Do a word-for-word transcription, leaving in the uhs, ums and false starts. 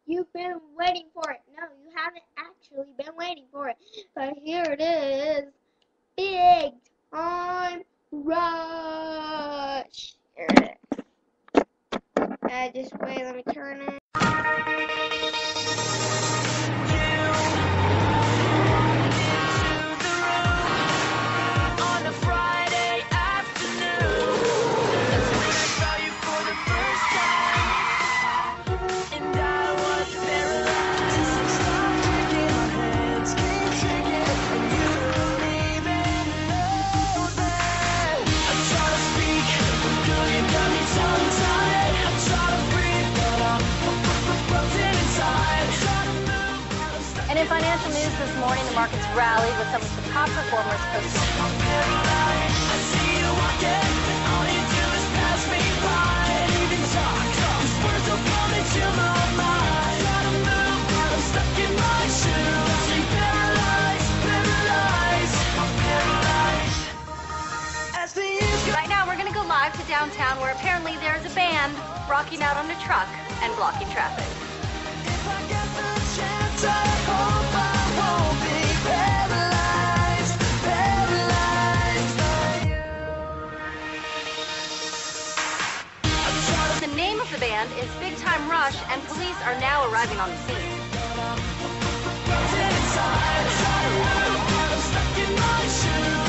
You've been waiting for it. No, you haven't actually been waiting for it. But here it is. Big Time Rush. Here it is. Uh, just wait, let me turn it. And in financial news this morning, the markets rallied with some of the top performers posting. Right now, we're going to go live to downtown where apparently there's a band rocking out on a truck and blocking traffic. The name of the band is Big Time Rush, and police are now arriving on the scene.